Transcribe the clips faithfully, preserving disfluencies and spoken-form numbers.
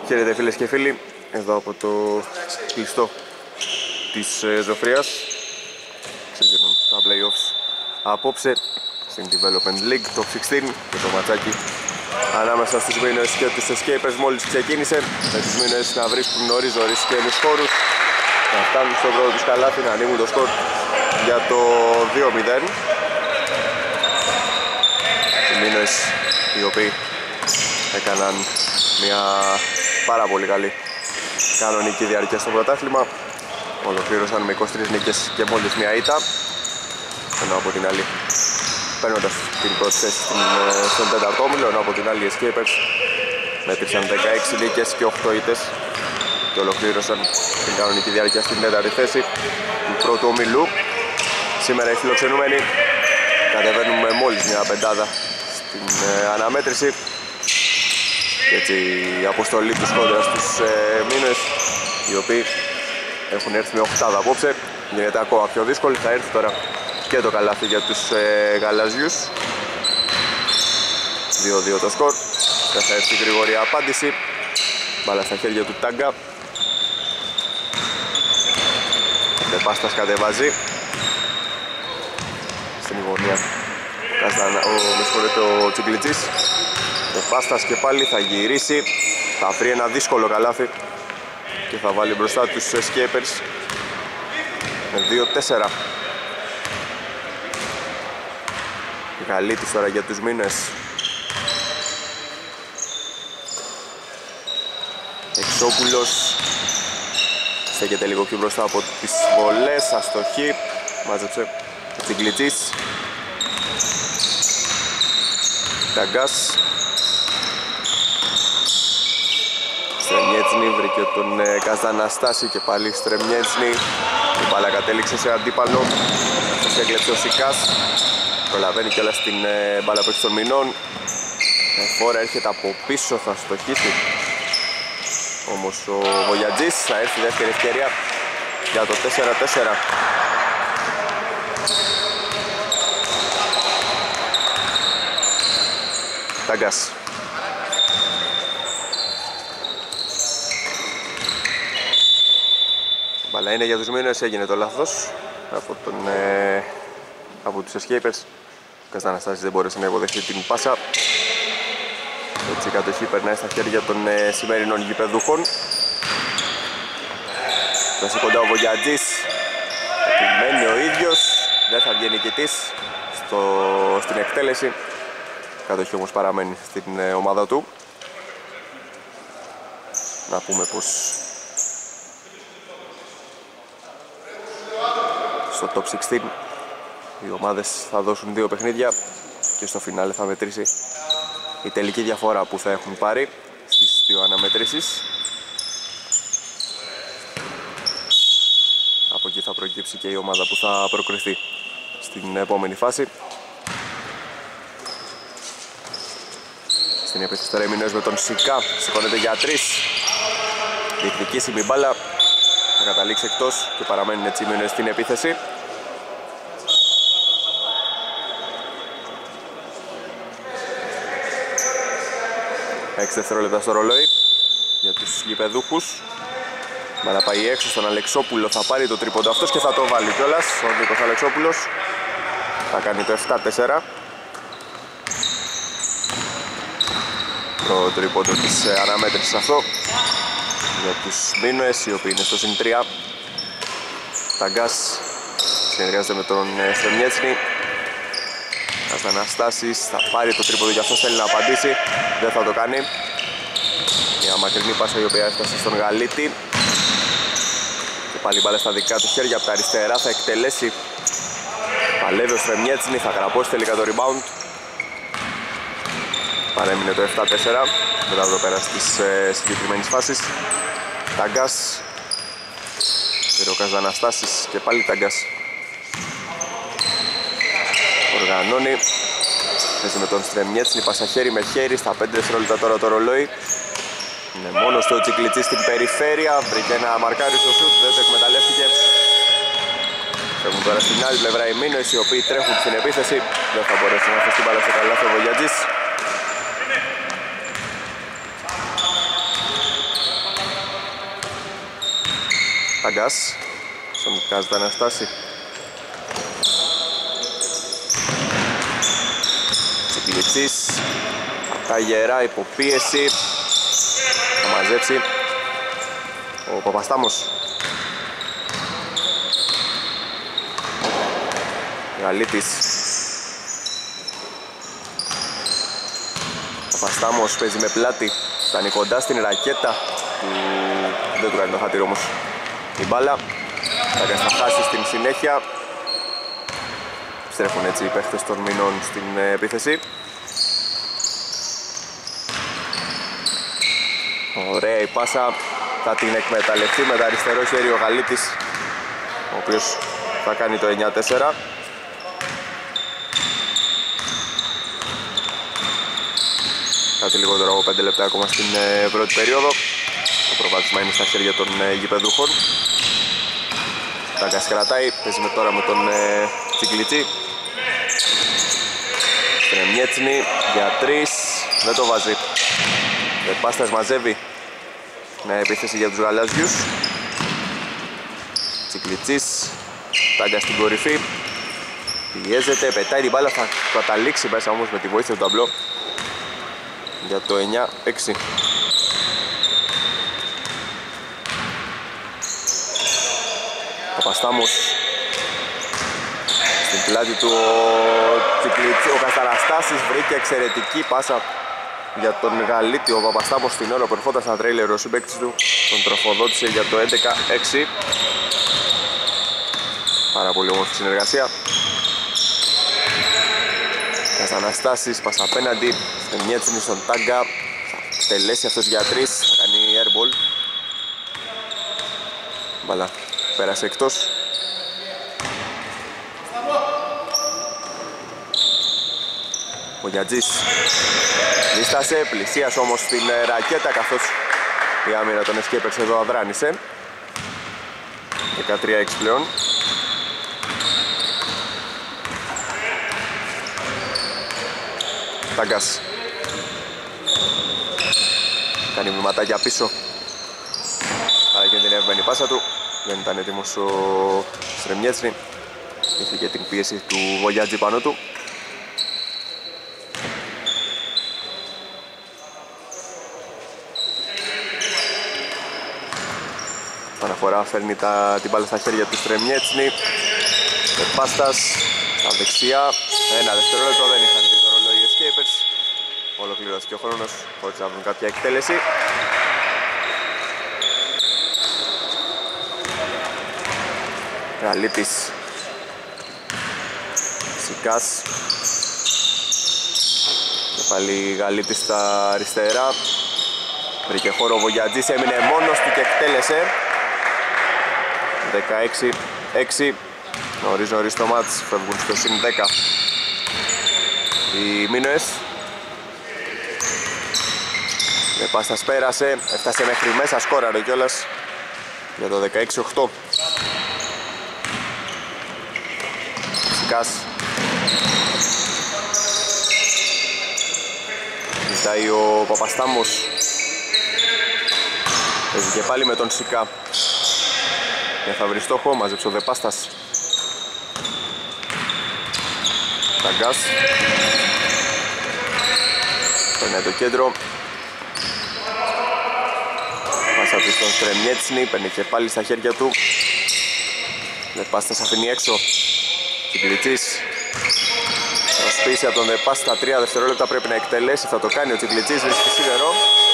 Χαίρετε φίλες και φίλοι, εδώ από το κλειστό της Ζωφρίας. Ξεκινούν τα play-offs απόψε στην Development League, το εξήντα και το ματσάκι ανάμεσα στους Μήνες και τους Escapers μόλις ξεκίνησε, με τους Μήνες να βρίσκουν νωρίς νωρίς και ενούς χώρους, να φτάνουν στο πρώτο τους καλάθι, να ανοίγουν το σκορ για το δύο μηδέν. Οι Μήνες οι οποίοι έκαναν μια πάρα πολύ καλή κανονική διάρκεια στο πρωτάθλημα, ολοκλήρωσαν με είκοσι τρεις νίκες και μόλις μια ήττα, ενώ από την άλλη παίρνοντας την πρώτη θέση στον τέταρτο όμιλο, ενώ από την άλλη οι Escapers μέτρησαν δεκαέξι νίκες και οκτώ ήττες και ολοκλήρωσαν την κανονική διάρκεια στην τέταρτη θέση του πρώτου ομιλού. Σήμερα οι φιλοξενούμενοι κατεβαίνουν με μόλις μια πεντάδα στην αναμέτρηση. Και έτσι η αποστολή τους κόντρα στους ε, Μήνες, οι οποίοι έχουν έρθει με οκτάδα απόψε, γίνεται ακόμα πιο δύσκολη. Θα έρθει τώρα και το καλάθι για τους ε, γαλαζιούς. δύο δύο το σκορ. Δεν θα έρθει γρήγορη απάντηση. Μπάλα στα χέρια του Τάγκα. Ο Πάστας κατεβάζει στην γωνία ο, με συγχωρείτε, ο Τσιγκλιτζής. Ο Πάστας και πάλι θα γυρίσει, θα βρει ένα δύσκολο καλάθι και θα βάλει μπροστά τους Escapers με δύο τέσσερα. Γαλίτης τώρα για τους Μήνες. Εξόπουλος στέκεται λίγο πιο μπροστά από τις βολές, αστοχή, μάζεψε ο Τσιγκλιτζής. Ταγκάς. Στρεμιέτσνη βρήκε τον ε, Καζαναστάση και πάλι Στρεμιέτσνη. Η μπάλα κατέληξε σε αντίπαλο. Αυτός έκλεψε ο Σικάς. Προλαβαίνει κιόλας την ε, μπάλα παίξης των Μηνών. Η φόρα έρχεται από πίσω, θα στοχίσει όμως ο Βογιατζής. Θα έρθει η δεύτερη ευκαιρία για το τέσσερα τέσσερα. Ταγκάς. Μπαλά είναι για τους Μήνες, έγινε το λάθος από, τον, ε, από τους Escapers. Ο Κασταναστάσης δεν μπόρεσε να υποδεχτεί την πάσα. Έτσι η κατοχή περνάει στα χέρια των ε, σημερινών γηπεδούχων. Φτάσει κοντά ο Βογιατζής, επιμένει ο ίδιος, δεν θα βγει νικητής στο, στην εκτέλεση. Η κατοχή όμως παραμένει στην ε, ομάδα του. Να πούμε πως στο top εξήντα οι ομάδες θα δώσουν δύο παιχνίδια και στο φινάλε θα μετρήσει η τελική διαφορά που θα έχουν πάρει στις δύο αναμετρήσεις. Από εκεί θα προκύψει και η ομάδα που θα προκριθεί στην επόμενη φάση. Στην επίθεση τώρα οι Μηνές με τον Σικά, σηκώνεται για τρεις. Διεκδικήσιμη μπάλα, θα καταλήξει εκτός και παραμένουν έτσι οι Μήνες στην επίθεση. έξι δευτερόλεπτα στο ρολόι για τους γηπεδούχους. Μπάλα πάει έξω στον Αλεξόπουλο, θα πάρει το τρίποντο αυτός και θα το βάλει κιόλας. Ο Νίκος Αλεξόπουλος θα κάνει το επτά τέσσερα. Το τρίποντο της αναμέτρησης αυτό για τους Μήνες, οι οποίοι είναι στο συν τρία. Ταγκάς συνεργάζεται με τον Στρεμιέτσνη. Κασταναστάσης θα πάρει το τρίποντο και αυτός θέλει να απαντήσει, δεν θα το κάνει. Μια μακρινή πάσα η οποία έφτασε στον Γαλίτη. Και πάλι μπάλα στα δικά του χέρια από τα αριστερά, θα εκτελέσει. Παλεύει ο Στρεμιέτσνη, θα καραπώσει τελικά το rebound. Παρέμεινε το επτά τέσσερα μετά από το πέρας της ε, συγκεκριμένης φάσης. Ταγκάς, πήρε ο Καζαναστάσης και πάλι Ταγκάς. Οργανώνει, θέση με τον Στρεμιέτσνη, πάσα χέρι με χέρι, στα πέντε δευτερόλεπτα τώρα το ρολόι. Είναι μόνος του ο Τσιγκλιτζής στην περιφέρεια, βρήκε ένα μαρκάριστο σουτ, δεν το εκμεταλλεύτηκε. Φεύγουν τώρα στην άλλη πλευρά οι Μήνες, οι οποίοι τρέχουν στην επίθεση. Δεν θα μπορέσει να αφήσει την μπάλα στο καλάθι ο Βογιατζής. Ταγκάς. Στον βγάζεται Αναστάση. Τσικλιτσής. Απ' τα γερά υποπίεση. Θα μαζέψει ο Παπαστάμος. Γαλίτης. Παπαστάμος παίζει με πλάτη. Φτάνει κοντά στην ρακέτα του... Δεν του κάνει το χατήρι όμως η μπάλα. Ταγκάς θα χάσει στην συνέχεια. Στρέφουν έτσι οι παίχτες των Μηνών στην επίθεση. Ωραία η πάσα. Θα την εκμεταλλευτεί με το αριστερό χέρι ο Γαλίτης, ο οποίος θα κάνει το εννιά τέσσερα. Κάτι λιγότερο από πέντε λεπτά ακόμα στην πρώτη περίοδο. Το προβάδισμα είναι στα χέρια των γηπεδούχων. Ταγκάς κρατάει, παίζει με τώρα με τον ε, Τσικλιτσί. Στρεμιέτσνη για τρεις, δεν το βάζει. Πάστας μαζεύει. Νέα επίθεση για τους γαλάζιους. Τσικλιτσής. Ταγκάς στην κορυφή. Πιέζεται, πετάει την μπάλα, θα καταλήξει μέσα όμως με τη βοήθεια του ταμπλό για το εννιά έξι. Παπαστάμος στην πλάτη του ο Τσικλιτσί, ο Κασταναστάσης βρήκε εξαιρετική πάσα για τον Γαλίτη. Ο Παπαστάμος στην ώρα που ερχόταν στα τρέιλερ ο συμπαίκτης του τον τροφοδότησε για το έντεκα έξι. Πάρα πολύ όμορφη συνεργασία. Κασταναστάσης, πάσα απέναντι στην Μιέτσινη στον Τάγκα. Θα τελέσει αυτός για τρεις, θα κάνει airball. Μπαλά πέρασε εκτός. Ο Γιατζής δίστασε, πλησίασε όμως την ρακέτα, καθώς η άμυνα των Escapers εδώ αδράνησε. δεκατρία έξι πλέον. Ταγκάς κάνει βηματάκια πίσω. Παρακίνδυνευμένη την πάσα του. Δεν ήταν έτοιμος ο Στρεμιέτσνη. Είχε και την πίεση του Βογιάτζη πάνω του. Παναφορά φέρνει τα, την μπάλα στα χέρια του Στρεμιέτσνη. Πάστας στα δεξιά. Ένα δευτερόλεπτο, δεν είχαν δει το ρολόι οι Escapers. Ολοκληρώθηκε ο χρόνος χωρίς να βρουν κάποια εκτέλεση. Γαλίτης. Σικάς. Και πάλι Γαλίτης στα αριστερά. Βρήκε χώρο ο Βογιατζής, έμεινε μόνος του και εκτέλεσε. δεκαέξι έξι. Νωρίς νωρίς το μάτς, φεύγουν στο συν δέκα οι Μίνωες. Με πάστας πέρασε, έφτασε μέχρι μέσα, σκόραρε κιόλας για το δεκαέξι οκτώ. Σικάς. Ζητάει ο Παπαστάμος. Παίζει και πάλι με τον Σικά. Και θα βρει στόχο, μαζέψε ο Δεπάστας. Ταγκάς. Παίρνει το κέντρο. Πάσα του στον Στρεμιέτσνη, παίρνει και πάλι στα χέρια του. Δεπάστας αφήνει έξω. Τσικλιτσής. Προσπίσει από τον Δεπάστα, τρία δευτερόλεπτα πρέπει να εκτελέσει, θα το κάνει ο Τσικλιτσής, βρίσκει σίδερο.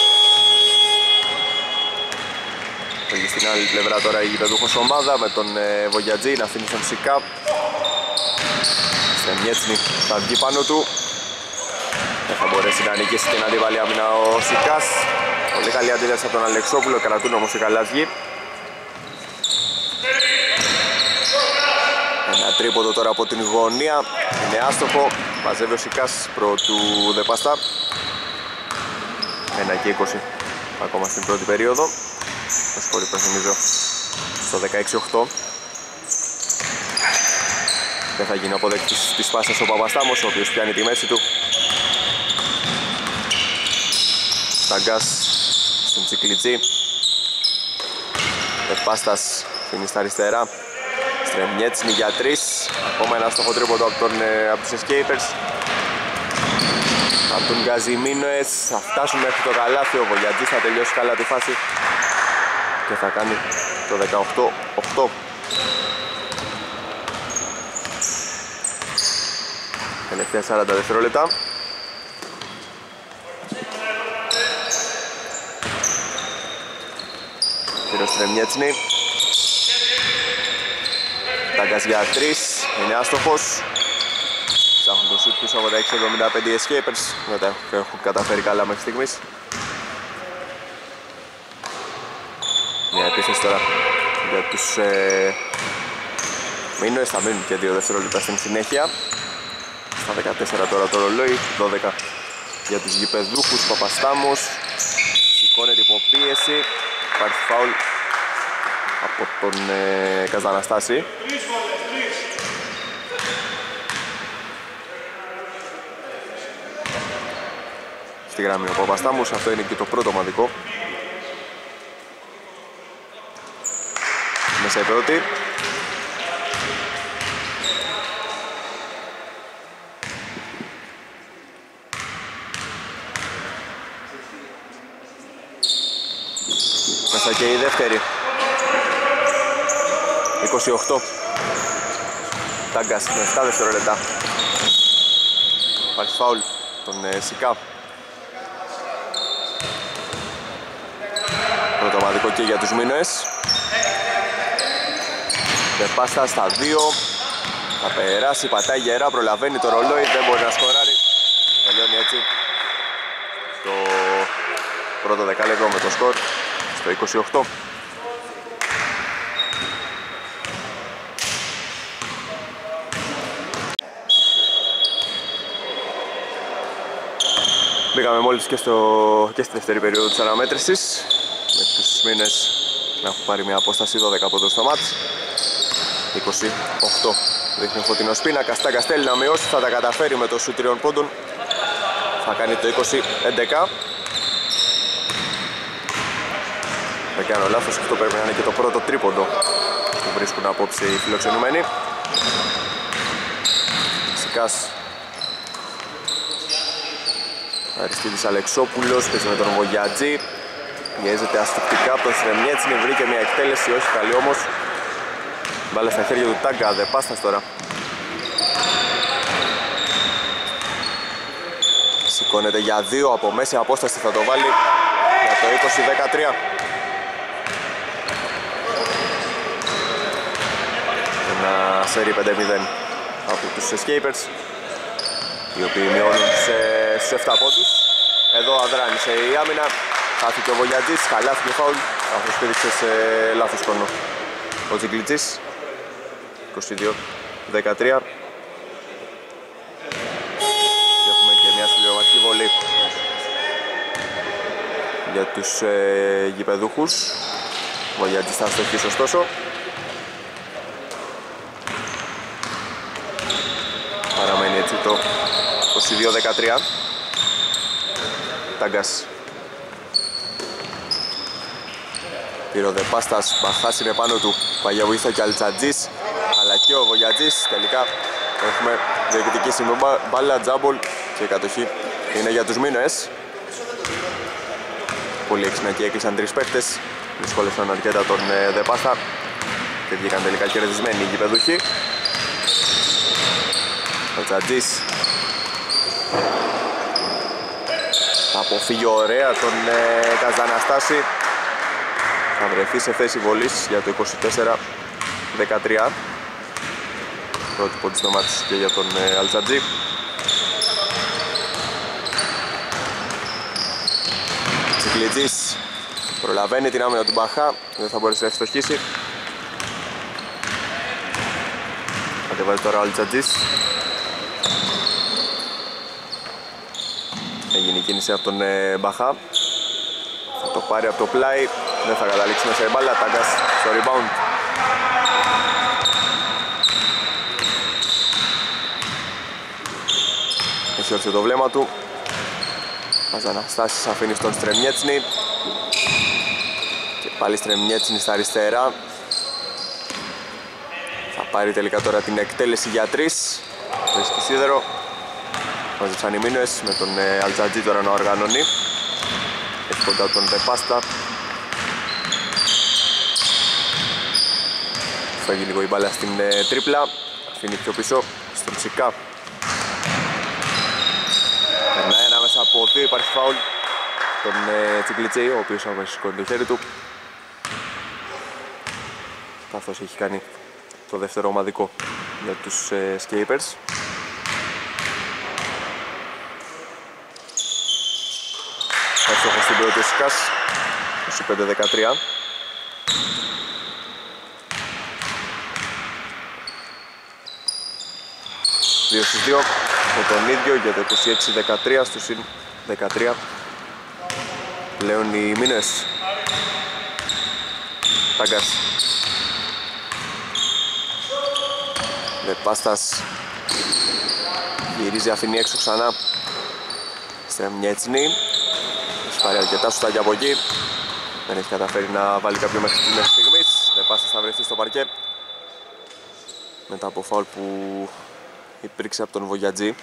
Φεύγει στην άλλη πλευρά τώρα η γηπεδούχος ομάδα με τον ε, Βογιατζή να αφήνει στον Σικά. Στρεμιέτσνη θα βγει πάνω του. Δεν θα μπορέσει να νικήσει την αντίβαλη άμυνα ο Σικάς. Πολύ καλή αντίδραση από τον Αλεξόπουλο, κρατούν όμως οι Γαλάζιοι. Ένα τρίποντο τώρα από την γωνία, είναι άστοχο, μαζεύει ο Σικάς προ του Δεπάστα. ένα και είκοσι ακόμα στην πρώτη περίοδο. Το σκόρ υπενθυμίζω στο δεκαέξι οκτώ. Δεν θα γίνει αποδέκτης της πάσας ο Παπαστάμος, ο οποίος πιάνει τη μέση του. Ταγκάς στον Τσικλιτζή. Δεπάστας αφήνει στα αριστερά. Στρεμιέτσινη για τρεις. Ακόμα ένα στοχό τρίποντο από, τον, από τους Escapers. Από τον Γκαζιμίνοες θα φτάσουν μέχρι το καλάθι. Ο Βογιατζής θα τελειώσει καλά τη φάση και θα κάνει το δεκαοκτώ οκτώ. Τελευταία σαράντα δευτερόλεπτα. Κύριος Στρεμιέτσινη. Τάγκας για τρεις, είναι άστοχος. Ψάχνουν το σουτ πίσω από τα έξι εβδομήντα πέντε οι Escapers. Δεν τα έχουν καταφέρει καλά μέχρι στιγμής. Μια επίθεση τώρα για τους ε... Μίνωες, θα μείνουν και δύο δευτερόλεπτα στην συνέχεια. Στα δεκατέσσερα τώρα το ρολόι, δώδεκα για τους γηπεδούχους. Παπαστάμος σηκώνεται υποπίεση. Υπάρχει φάουλ από τον ε, Καζαναστάση. Στη γραμμή ο Παπαστάμος, αυτό είναι και το πρώτο ομαδικό. Μέσα η πρώτη. Μέσα και η δεύτερη. είκοσι οκτώ. Τάγκας με επτά δευτερόλεπτα. Υπάρχει φάουλ τον ε, Σικά. Πρώτο ομαδικό και για τους Μίνωες. Δεπάστα στα δύο. Θα περάσει, πατάει γερά, προλαβαίνει το ρολόι, δεν μπορεί να σκοράρει. Τελειώνει έτσι το πρώτο δεκάλεπτο με το σκορ στο είκοσι οκτώ. Μπήκαμε μόλις και, στο, και στη δεύτερη περίοδο της αναμέτρησης, με τους Μίνες να έχουν πάρει μια απόσταση δώδεκα από το στο μάτς. είκοσι οκτώ δείχνει ο φωτεινός πίνακας. Τάγκας θέλει να μειώσει, θα τα καταφέρει με το σουτ τριών πόντων. Θα κάνει το είκοσι έντεκα. Δεν κάνω λάθος, αυτό πρέπει να είναι και το πρώτο τρίποντο που βρίσκουν απόψε οι φιλοξενούμενοι. Σικάς. Αριστίδης Αλεξόπουλος, παίζει με τον Βογιατζή. Πιέζεται αστικτικά από τον Στρεμιέτσινη, βρήκε μια εκτέλεση, όχι καλή όμως. Μπάλα στα χέρια του Τάγκα, Δεπάστας τώρα. Σηκώνεται για δύο, από μέση απόσταση θα το βάλει για το είκοσι δεκατρία. Ένα σέρι πέντε μηδέν από τους Escapers, οι οποίοι μειώνουν σε, στους επτά πόντους. Εδώ αδράνησε η άμυνα, χάθηκε ο Βογιατζής, χαλάθηκε φάουλ, καθώς πήδηξε σε λάθος χρόνο ο Τζιγκλιτσής. είκοσι δύο δεκατρία. Και έχουμε και μια συμπληρωματική βολή για τους ε, γηπεδούχους. Ο Βογιατζής θα στοχίσει ωστόσο. Παραμένει έτσι το είκοσι δύο δεκατρία. Τάγκας. Πήρε ο Δεπάστας, Μπαχάς είναι πάνω του. Παγιά βοήθεια και Αλτσατζής, αλλά και ο Βογιατζής. Τελικά έχουμε διεκδικήσει με μπάλα, τζάμπολ και η κατοχή είναι για τους Μίνωες. Πολύ έξυπνα και έκλεισαν τρεις παίκτες. Δυσκόλευσαν αρκετά τον Δεπάστα και βγήκαν τελικά κερδισμένοι οι γηπεδούχοι. Αλτσατζής θα αποφύγει ωραία τον ε, Καζαναστάση. Θα βρεθεί σε θέση βολής για το είκοσι τέσσερα δεκατρία. Πρώτη πόντι στο μάτς και για τον ε, Αλτσατζή. Τσικλιτζής προλαβαίνει την άμυνα του Μπαχά, δεν θα μπορέσει να ευστοχίσει. Κατεβάζει τώρα ο Αλτσατζής. Έγινε η κίνηση από τον ε, Μπαχά. Θα το πάρει από το πλάι, δεν θα καταλήξει μέσα η μπάλα. Τάγκας στο rebound. Έχει όρθιο το βλέμμα του. Καζαναστάσης αφήνει στον Στρεμιέτσινη. Και πάλι Στρεμιέτσινη στα αριστερά. πάρει τελικά τώρα την εκτέλεση για τρεις. Βρίσκει σίδερο. Μαζεψαν οι Μίνωες με τον Αλτζατζή τώρα να οργανώνει. Έχει κοντά τον Δεπάστα. Φεύγει λίγο η μπάλα στην τρίπλα. Αφήνει πιο πίσω στον Τσικά. Περνάει ένα μέσα από δύο, υπάρχει φάουλ. Τον Τσιγκλιτσέη, ο οποίος άμεσα σηκώνει το χέρι του. Καθώς έχει κάνει το δεύτερο ομαδικό για τους ε, Σκέιπερς. Εύστοχος στην πρώτη ο Σικάς, είκοσι πέντε δεκατρία. δύο στους δύο με τον ίδιο για το είκοσι έξι δεκατρία στο συν δεκατρία. Πλέον οι Μίνες. Τάγκας. Δεπάστας γυρίζει, αφήνει έξω ξανά. Στρεμνιέτσνη. Έχει πάρει αρκετά σουτά για από εκεί. Δεν έχει καταφέρει να βάλει κάποιο μέχρι στιγμής. Δεπάστας θα βρεθεί στο παρκέ μετά από φάουλ που υπήρξε από τον Βογιατζή.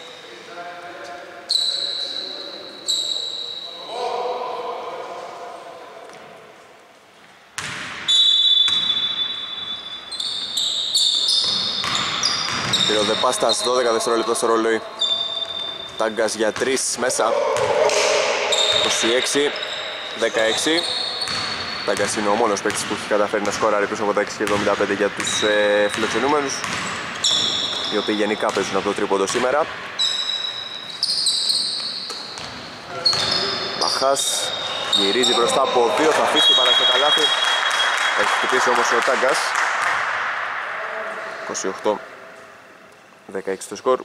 Πήρε ο Δεπάστας, δώδεκα δευτερόλεπτα στο ρολόι. Τάγκας για τρεις μέσα. είκοσι έξι δεκαέξι. Τάγκας είναι ο μόνος παίκτης που έχει καταφέρει να σκοράρει πίσω από τα έξι εβδομήντα πέντε για τους ε, φιλοξενούμενους, οι οποίοι γενικά παίζουν από το τρίποντο σήμερα. Μπαχάς γυρίζει μπροστά από δύο, θα αφήσει την παρά στο καλάθι. Έχει χτυπήσει όμως ο Τάγκας. είκοσι οκτώ δεκαέξι το σκορ.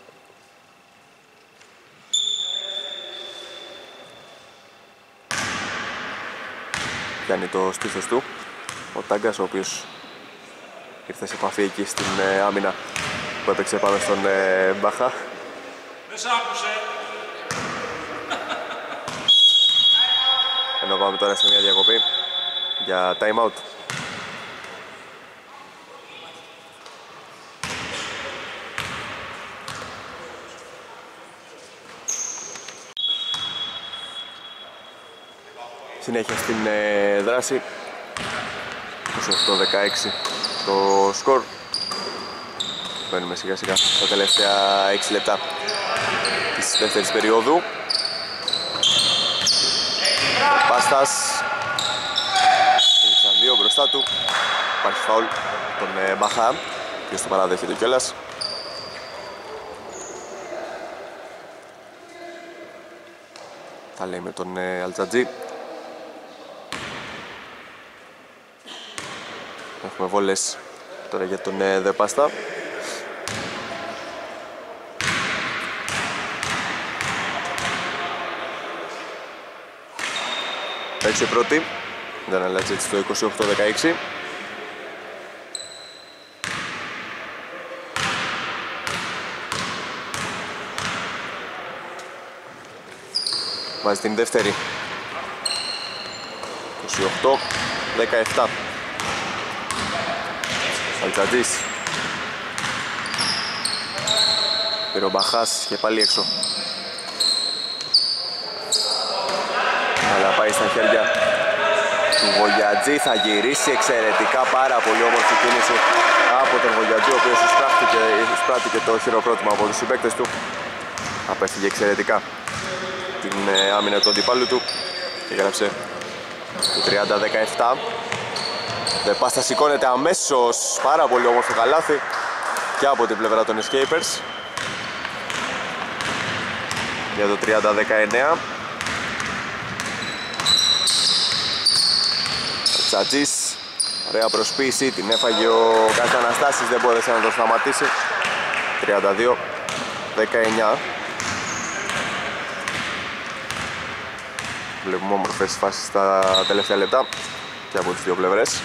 Πιάνει το στήθος του ο Τάγκας, ο οποίος ήρθε σε επαφή εκεί στην ε, άμυνα που έπαιξε πάνω στον ε, Μπαχά. Δεν σ' άκουσε. Ενώ πάμε τώρα σε μια διακοπή για time out. Συνέχεια στην ε, δράση. είκοσι οκτώ δεκαέξι το σκορ. Μπαίνουμε σιγά σιγά στα τελευταία έξι λεπτά της δεύτερης περίοδου. Πάστας έλειψαν δύο μπροστά του. Υπάρχει φάουλ τον ε, Μπαχά, και στο παραδέχεται κιόλας. Θα λέει με τον ε, Αλτζατζή. Έχουμε βόλες τώρα για τον ε, Δεπάστα. Έξι πρώτη, δεν αλλάζει έτσι το είκοσι οκτώ δεκαέξι. Βάζει την δεύτερη. είκοσι οκτώ δεκαεπτά. Αλτζατζής. Πήρε ο Μπαχάς και πάλι έξω. Αλλά πάει στα χέρια του Βογιατζή, θα γυρίσει εξαιρετικά, πάρα πολύ όμορφη κίνηση από τον Βογιατζή, ο οποίος εισπράττηκε το χειροκρότημα από τους συμπαίκτες του. Απέφυγε εξαιρετικά την άμυνα του αντιπάλου του και έγραψε το τριάντα δεκαεπτά. Δεπάστα σηκώνεται αμέσως, πάρα πολύ όμορφο καλάθι και από την πλευρά των Escapers για το τριάντα δεκαεννέα. Τσατζής, ωραία προσποίηση, την έφαγε ο Καζαναστάσης, δεν μπόρεσε να το σταματήσει. τριάντα δύο δεκαεννέα. Βλέπουμε όμορφες φάσεις στα τελευταία λεπτά και από τις δύο πλευρές.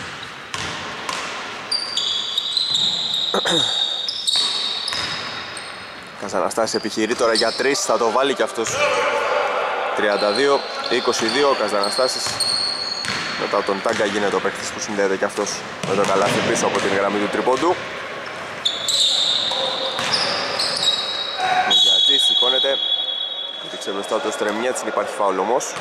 Καζαναστάσης επιχειρεί τώρα για τρεις, θα το βάλει και αυτός. τριάντα δύο είκοσι δύο, ο Καζαναστάσης Μετά τον Τάγκα γίνεται ο παίκτης που συνδέεται και αυτός με το καλάθι πίσω από την γραμμή του τρίποντου. Ο Γιατζής σηκώνεται, έδειξε μπροστά του Στρεμιέτσιν, υπάρχει φάουλ όμως.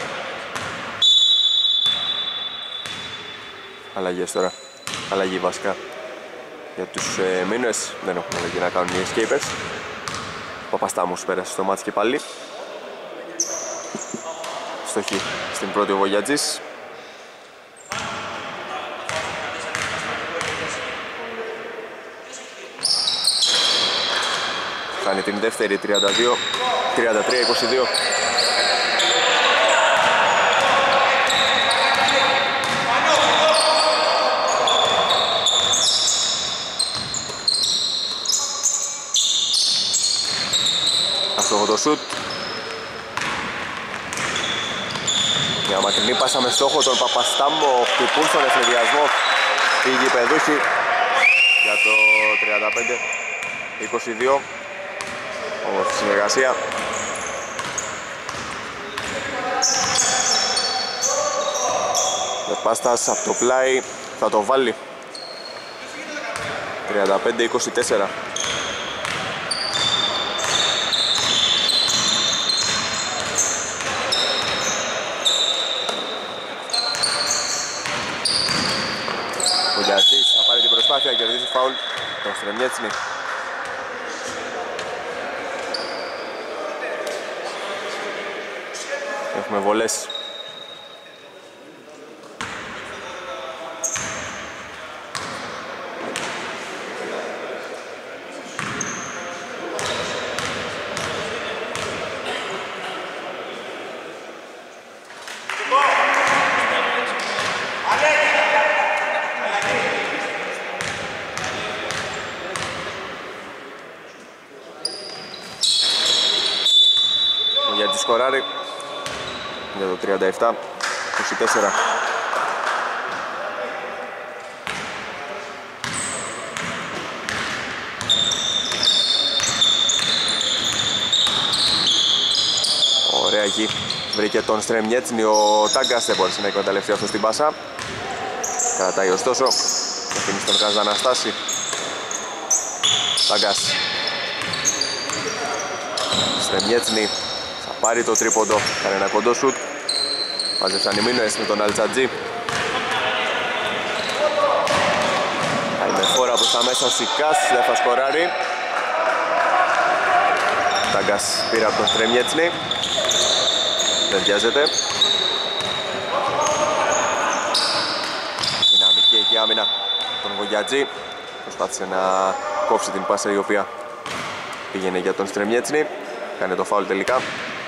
Αλλαγές τώρα, αλλαγή βασικά για τους ε, Μίνωες, δεν έχουν αλλαγή να κάνουν οι Escapers. Ο Παπαστάμος πέρασε στο μάτς και πάλι. Στοχή στην πρώτη ο Βογιατζής. Κάνει την δεύτερη, τριάντα δύο, τριάντα τρία είκοσι δύο. Αστοχό το σουτ. Μια μακρινή πάσα με στόχο τον Παπαστάμο, χτυπούν στον εφηδιασμό οι γηπεδούχοι για το τριάντα πέντε είκοσι δύο. Όμορφη συνεργασία. Πάστας από το πλάι θα το βάλει. τριάντα πέντε είκοσι τέσσερα. Ο Γιατζής θα πάρει την προσπάθεια, κερδίζει φάουλ τον Στρεμιέτσινη. Έχουμε βολές. Ο Γιάννης σκοράρει για το τριάντα επτά είκοσι τέσσερα. Ωραία εκεί. Βρήκε τον Στρεμιέτσινη, ο Τάγκας δεν μπόρεσε να εκμεταλλευτεί αυτό στην πάσα. Κρατάει ωστόσο. Αφήνει στον Κάζα να στάσει. Τάγκας. Στρεμιέτσινη θα πάρει το τρίποντο. Κάνει ένα κοντό σουτ. Μάζεψαν οι Μίνωες με τον Αλτζατζή. Πάει με φόρα προς τα μέσα ο Σικάς. Δεν θα σκοράρει. Τάγκας πήρε από τον Στρεμιέτσινη. Δεν βιάζεται. Δυναμική εκεί άμυνα τον Βογιατζή. Προσπάθησε να κόψει την πάσα η οποία πήγαινε για τον Στρεμιέτσινη. Κάνει το φάουλ τελικά.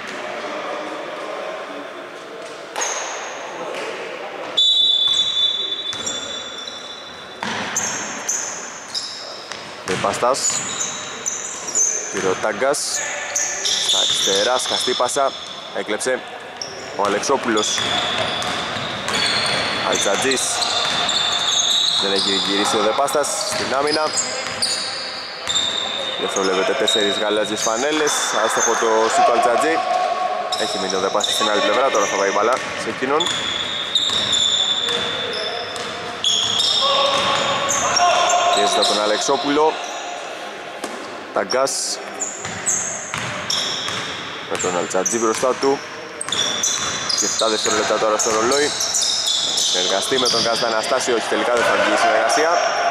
Παστάς. Πήρε ο Τάγκας. Στα αριστερά, σκαστή πάσα. Έκλεψε ο Αλεξόπουλος. Αλτζατζής. Δεν έχει γυρίσει ο Δεπάστας στην άμυνα. Γι' αυτό βλέπετε τέσσερις γαλάζιες φανέλες. Άστοχο το σούτο Αλτζατζή. Έχει μείνει ο Δεπάστας στην άλλη πλευρά. Τώρα θα πάει η μπαλά σε εκείνον. Πιέζεται από τον Αλεξόπουλο. Ταγκάς με τον Αλτζατζή μπροστά του. Και επτά δευτερόλεπτα τώρα στο ρολόι. Συνεργαστεί με τον Κάστα Αναστάσιο. Όχι, τελικά δεν θα βγει η συνεργασία.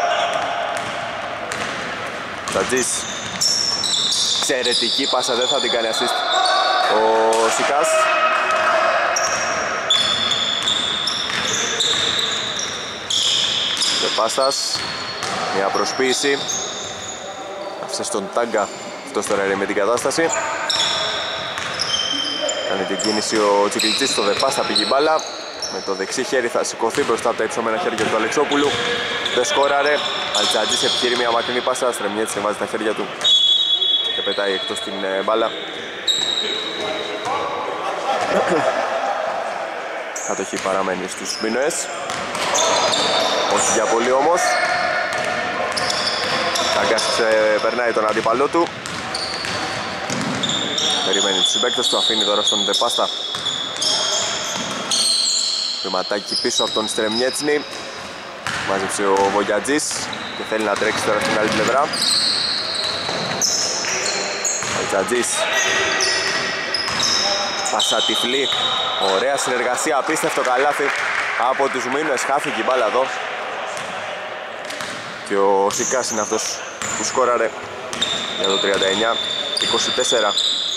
Αλτζατζής. Εξαιρετική πάσα, δεν θα την κάνει assist ο Σικάς. Πάστας. Μια προσποίηση. Άφησε στον Τάγκα. Αυτός τώρα είναι με την κατάσταση. Κάνει την κίνηση ο Τσικλιτσής στο Δεπάστα, πήγε η μπάλα. Με το δεξί χέρι θα σηκωθεί μπροστά από τα υψωμένα χέρια του Αλεξόπουλου. Δεν σκόραρε. Αλτζατζής επιχειρεί μια μακρινή πάσα. Στρεμιέτσι βάζει τα χέρια του και πετάει εκτός την μπάλα. Κατοχή παραμένει στους Μίνωες. Όχι για πολύ όμως. Τάγκας περνάει τον αντίπαλό του. Περιμένει τους συμπαίκτες του, αφήνει τώρα στον Δεπάστα. Βηματάκι πίσω από τον Στρεμνιέτσνη. Μάζεψε ο Βογιατζής και θέλει να τρέξει τώρα στην άλλη πλευρά. Αλτζατζής. Πάσα τυφλή. Ωραία συνεργασία, απίστευτο καλάθι από τους Μίνες. Χάθηκε η μπάλα εδώ. Και ο Σικάς είναι αυτός που σκόραρε για το τριάντα εννιά είκοσι τέσσερα.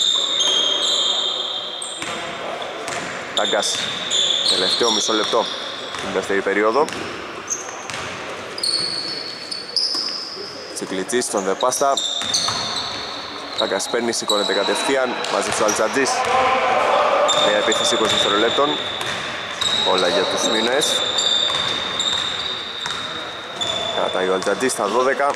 Τάγκας, τελευταίο μισό λεπτό στην δεύτερη περίοδο. Τσικλιτσής στον Δεπάστα. Τάγκας παίρνει, σηκώνεται κατευθείαν. Μαζεύει ο Αλτζατζής. Μια επίθεση είκοσι δευτερολέπτων. Όλα για τους Μίνες. Κρατάει ο Αλτζατζής στα δώδεκα.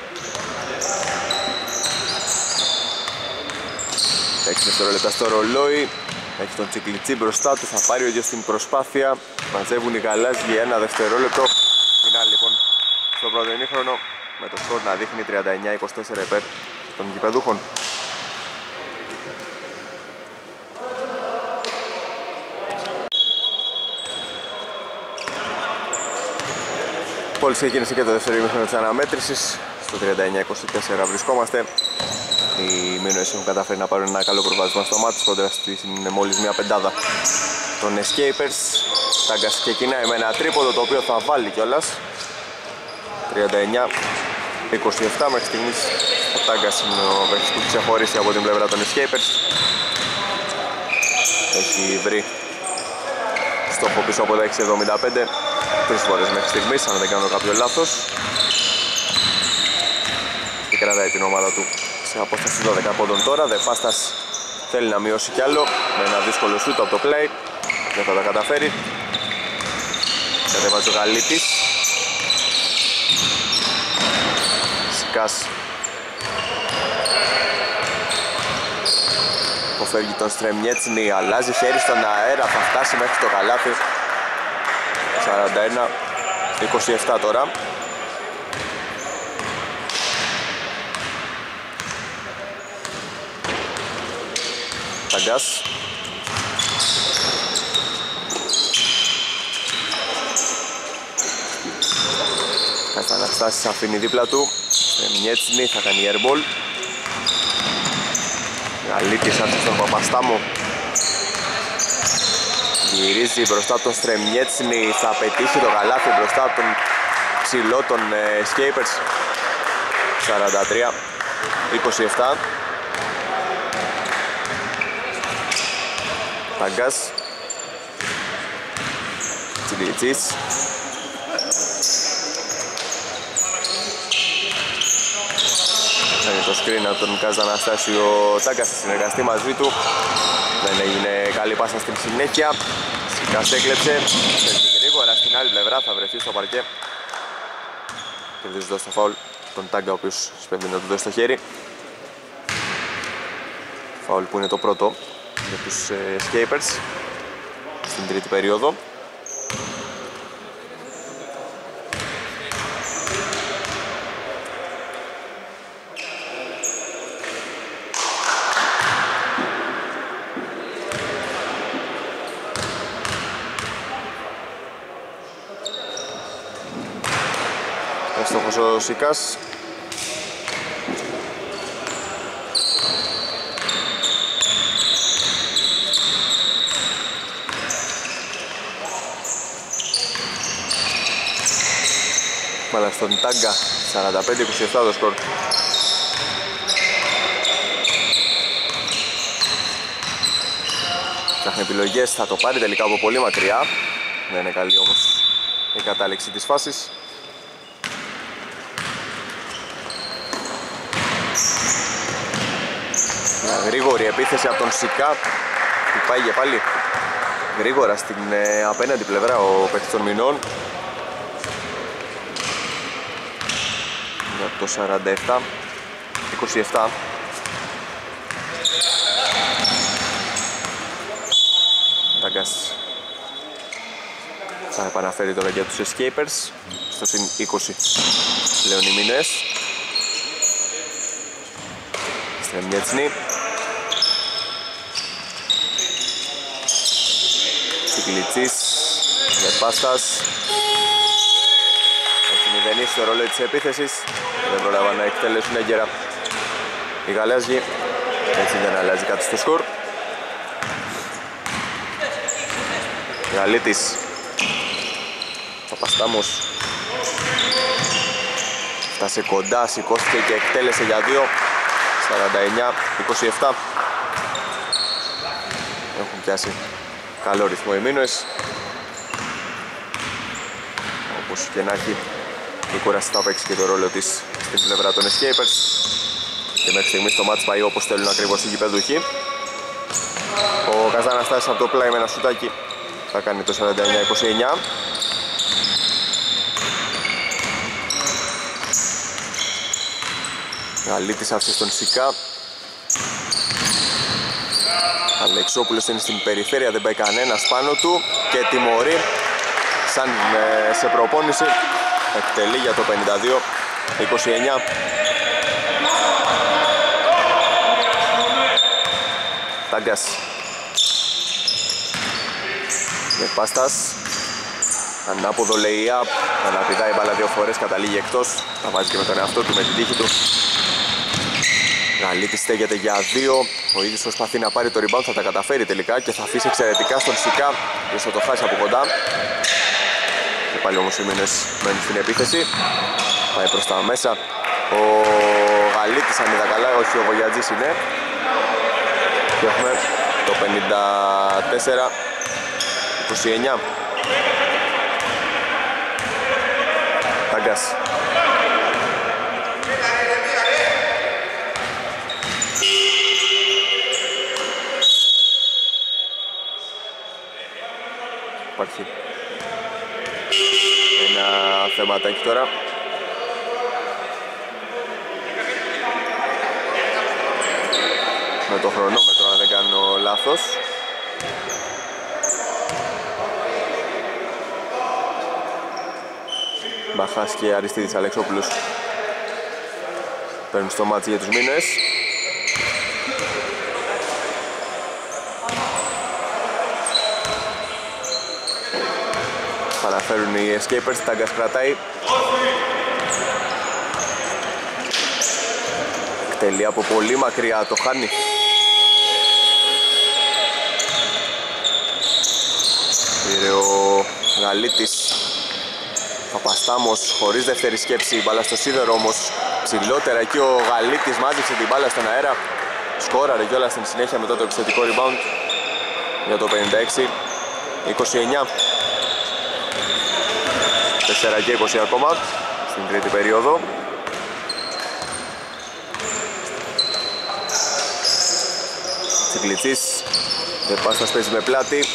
έξι δευτερόλεπτα στο ρολόι. Έχει τον Τσικλιτσί μπροστά του, θα πάρει ο ίδιος την προσπάθεια. Μαζεύουν οι γαλάζιοι για ένα δευτερόλεπτο. Φινάλ λοιπόν στο πρώτο ημίχρονο, με το σκορ να δείχνει τριάντα εννιά είκοσι τέσσερα υπέρ των γηπεδούχων. Μόλις ξεκίνησε και το δεύτερο ημίχρονο της αναμέτρησης. Στο τριάντα εννιά είκοσι τέσσερα βρισκόμαστε. Οι Μίνωες έχουν καταφέρει να πάρουν ένα καλό προβάδισμα στο μάτι κόντρα στην μόλις μια πεντάδα των Escapers. Τάγκας ξεκινάει με ένα τρίποδο το οποίο θα βάλει κιόλας. τριάντα εννιά είκοσι επτά μέχρι στιγμής. Ο Τάγκας είναι ο παίκτης που ξεχωρίσει από την πλευρά των Escapers. Έχει βρει στόχο πίσω από τα έξι εβδομήντα πέντε τρεις φορές μέχρι στιγμής, αν δεν κάνω κάποιο λάθος. Και κρατάει την ομάδα του σε απόσταση δώδεκα πόντων τώρα. Δεπάστας θέλει να μειώσει κι άλλο με ένα δύσκολο σούτ από το play. Δεν θα τα καταφέρει. Κατεβάζει ο Γαλίτης. Σικάς αποφεύγει τον Στρεμνιέτσνη, αλλάζει χέρι στον αέρα, θα φτάσει μέχρι το καλάθι. σαράντα ένα είκοσι επτά τώρα. Ταγκάς. Θα Αναστάσεις αφήνει δίπλα του. Στρεμνιέτσνη θα κάνει airball. Γαλίτης άρχισε στον Παπαστάμο. Γυρίζει μπροστά από τον Στρεμνιέτσνη, θα πετύχει το καλάθι μπροστά από τον ψηλό των Escapers. σαράντα τρία είκοσι επτά. Τάγκας. Τσικλιτσής. Κάνει το screen από τον Κάζ Αναστάσιο. Τάγκας θα συνεργαστεί μαζί του. Δεν έγινε καλή πάσα στην συνέχεια. Σικάς έκλεψε. Φεύγει γρήγορα στην άλλη πλευρά, θα βρεθεί στο παρκέ. Κερδίζει εδώ στο φάουλ τον Τάγκα, ο οποίος σπέβδει να του δώσει το χέρι. Φάουλ που είναι το πρώτο για τους Escapers στην τρίτη περίοδο. Έστοχος ο Σικάς. Μάλα στον Τάγκα, σαράντα πέντε είκοσι επτά το σκορ. Ψάχνει επιλογές, θα το πάρει τελικά από πολύ μακριά. Δεν είναι καλή όμως η κατάληξη της φάσης. Μια γρήγορη επίθεση από τον Σικά που πάει και πάλι γρήγορα στην ε, απέναντι πλευρά ο παίκτης των Μινών. Για το σαράντα επτά είκοσι επτά. Τάγκας θα επαναφέρει τώρα για τους Escapers στο συν είκοσι πλέον οι Μινές. Στρεμνιέτσνη. Τσικλιτσής. Δεπάστας. Έχει μηδενίσει το ρολόι της επίθεσης. Δεν πρόλαβαν να εκτελέσουν έγκαιρα οι Γαλάζιοι. Έτσι δεν αλλάζει κάτι στο σκορ. Γαλίτης. Παπαστάμος. Φτάσε κοντά, σηκώθηκε και εκτέλεσε για δύο. σαράντα εννιά είκοσι επτά. Έχουν πιάσει καλό ρυθμό οι Μίνωες. Όπως και να έχει, η κούραση θα παίξει και το ρόλο της στην πλευρά των Escapers. Και μέχρι στιγμής το μάτς πάει όπως θέλουν ακριβώς οι γηπεδούχοι. Ο Καζαναστάσης από το πλάι με ένα σουτάκι θα κάνει το σαράντα εννιά είκοσι εννιά. Γαλίτης άφησε στον Σικά. Αλεξόπουλος είναι στην περιφέρεια, δεν πάει κανένας πάνω του και τιμωρεί σαν ε, σε προπόνηση. Εκτελεί για το πενήντα δύο είκοσι εννιά. Τάγκας. Δεπάστας. Ανάποδο lay-up. Αναπηδάει η μπάλα δύο φορές, καταλήγει εκτός. Θα βάζει και με τον εαυτό του, με την τύχη του. Γαλίτης στέγεται για δύο. Ο ίδιος προσπαθεί να πάρει το rebound, θα τα καταφέρει τελικά και θα αφήσει εξαιρετικά στον Σικά. Και θα το χάσει από κοντά. Και πάλι όμως οι Μίνες μένουν στην επίθεση. Πάει προς τα μέσα. Ο Γαλίτης, αν είδα καλά, όχι, ο Βογιατζής είναι. Και έχουμε το πενήντα τέσσερα είκοσι εννιά. Τάγκας. Υπάρχει ένα θεματάκι τώρα. Με το χρονόμετρο, αν δεν κάνω λάθος. Μπαχάς και Αριστίδης Αλεξόπουλος παίρνουν στο μάτσι για τους Μίνες. Παραφέρουν οι Escapers, Τάγκας κρατάει. Εκτελεί από πολύ μακριά, το χάνει. Πήρε ο Γαλίτης. Παπαστάμος χωρίς δεύτερη σκέψη, η μπάλα στο σίδερο όμως ψηλότερα. Εκεί ο Γαλίτης μάζεψε την μπάλα στον αέρα. Σκόραρε κιόλας στην συνέχεια μετά το επιθετικό rebound για το πενήντα έξι είκοσι εννιά. τέσσερα και είκοσι ακόμα στην τρίτη περίοδο. Τσιγκλιτσής, Δεπάστας παίζει με πλάτη.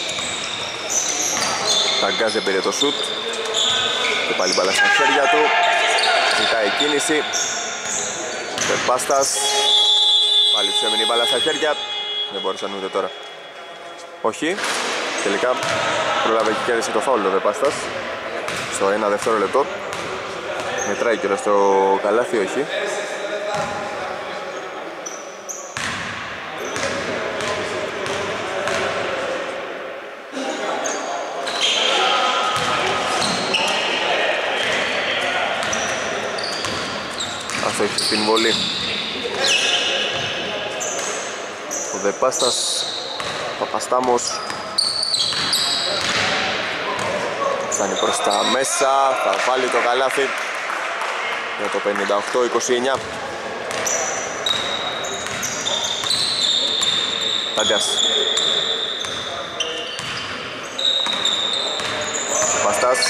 Ταγκάς δεν πήρε το σουτ. Και πάλι μπάλα στα χέρια του. Ζητάει κίνηση. Δεπάστας. Πάλι τους έμεινε η μπάλα στα χέρια. Δεν μπορούσαν ούτε τώρα. Όχι. Τελικά πρόλαβε και κέρδισε το φάουλ ο Δεπάστας. Στο ένα δευτερόλεπτο. Μετράει κιόλας το καλάθι, όχι. Αυτό έχει την βολή. Ο Δεπάστας, Παπαστάμος. Φτάνει προς τα μέσα, θα βάλει το καλάθι για το πενήντα οκτώ είκοσι εννιά. Τάγκας. Παστάς.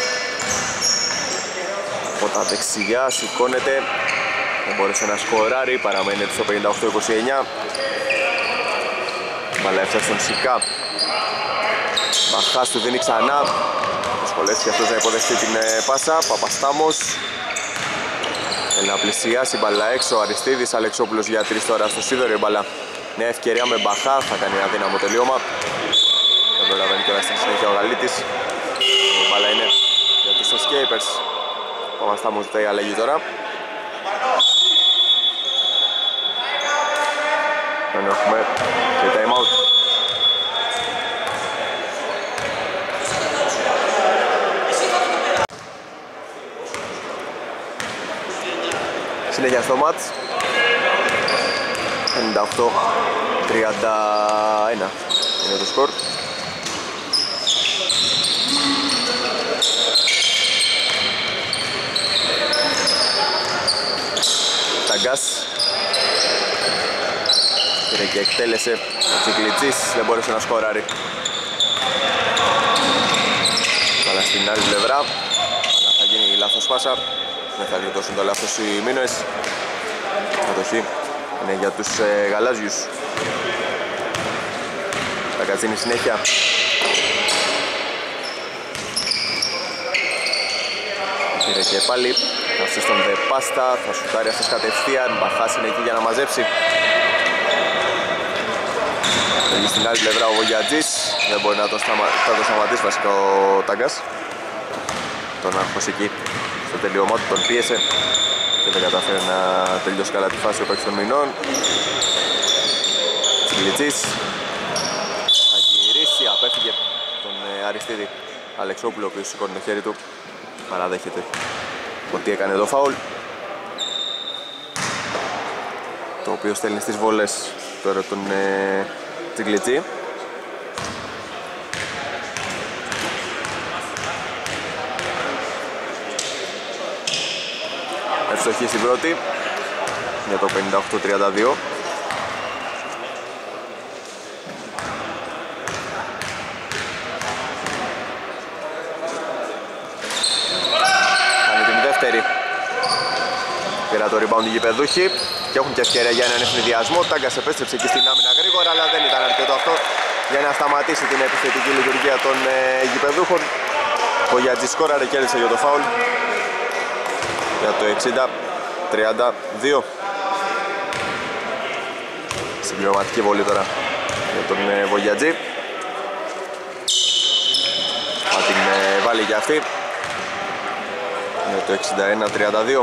Από τα δεξιά σηκώνεται. Δεν μπόρεσε να σκοράρει, παραμένει στο πενήντα οκτώ είκοσι εννιά. Μπαλά έφτασε στον Σικά. Μπαχάς του δίνει ξανά. Δυσκολεύτηκε αυτός να υποδεχτεί την πάσα. Παπαστάμος. Θέλει να πλησιάσει, μπαλά έξω. Αριστίδης, Αλεξόπουλος για τρεις τώρα στο σίδερο. Η μπαλά. Νέα ευκαιρία με Μπαχά, θα κάνει ένα δύναμο τελείωμα. Δεν προλαβαίνει τώρα στην συνέχεια ο Γαλίτης. Η μπαλά είναι για τους Escapers. Ο Παπαστάμος ζητάει αλλαγή τώρα. Δεν έχουμε και time out. συνέχεια στο μάτς. πενήντα οκτώ τριάντα ένα είναι το σκορ. Ταγκάς πήρε και εκτέλεσε, ο Τσικλιτσής δεν μπόρεσε να σκοράρει. Αλλά στην άλλη πλευρά, αλλά θα γίνει λάθος πάσα, δεν θα γλιτώσουν το λάθος οι Μίνωες. Κατοχή είναι για τους ε, γαλάζιους. Θα κατσίνει συνέχεια. Πήρε και πάλι, αυτή στον Δεπάστα, θα σουτάρει αυτός κατευθείαν, Μπαχάς είναι εκεί για να μαζέψει. Έχει στην άλλη πλευρά ο Βογιατζής, δεν μπορεί να το, σταμα... θα το σταματήσει βασικά ο Τάγκας. Τον άγχος εκεί στο τελειώμα του, τον πίεσε και δεν κατάφερε να τελειώσει καλά τη φάση ο παίκτης των Μινών. Τσιγκλιτσής θα γυρίσει, απέφυγε τον ε, Αριστίδη Αλεξόπουλο, ο οποίος σηκώνει το χέρι του, παραδέχεται ότι έκανε το φάουλ, το οποίο στέλνει στις βολές τώρα τον ε, Τσιγκλιτσί. Ευστοχή στην πρώτη για το πενήντα οκτώ τριάντα δύο. Κάνει την δεύτερη. Πήρα το rebound οι γηπεδούχοι και έχουν και ευκαιρία για έναν ευνηδιασμό. Τάγκας επέστρεψε εκεί στην άμυνα γρήγορα, αλλά δεν ήταν αρκετό αυτό για να σταματήσει την επιθετική λειτουργία των ε, γηπεδούχων. Ο Γιατζής σκόραρε, κέρδισε για το φάουλ για το εξήντα τριάντα δύο. Συμπληρωματική βολή τώρα για τον ε, Βογιατζή. Θα την ε, βάλει για αυτή για το εξήντα ένα τριάντα δύο.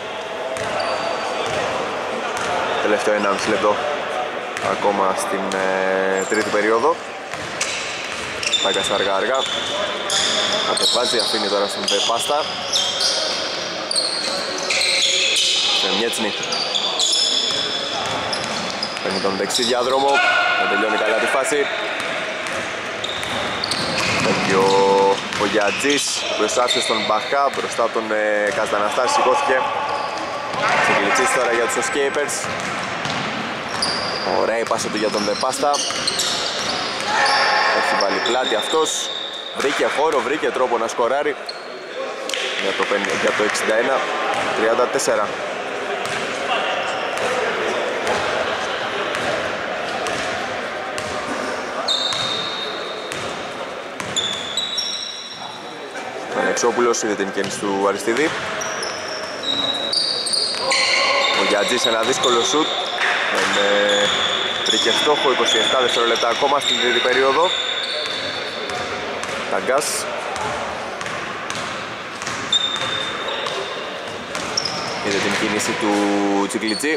Τελευταίο ενάμιση λεπτό ακόμα στην ε, τρίτη περίοδο. Τάγκας αργά αργά κατεβάζει, αφήνει τώρα στον Πάστα. Σεμιέτσνη παίρνει τον δεξί διάδρομο, δεν τελειώνει καλά τη φάση. Και ο Βογιατζής, ο οποίος άφησε στον Μπαχά μπροστά από τον ε, Κασταναστάση, σηκώθηκε. Τσιγκλιτσής τώρα για τους escapers. Ωραία η πάσα του για τον Δεπάστα. Έχει βάλει πλάτη αυτός. Βρήκε χώρο, βρήκε τρόπο να σκοράρει για το, για το εξήντα ένα τριάντα τέσσερα. Ο Αλεξόπουλος είδε την κίνηση του Αριστίδη. Ο Γιατζής ένα δύσκολο σουτ. Δεν ε, βρήκε στόχο, είκοσι επτά δευτερόλεπτα ακόμα στην τρίτη περίοδο. Ταγκάς. Είδε την κίνηση του Τσικλιτσί.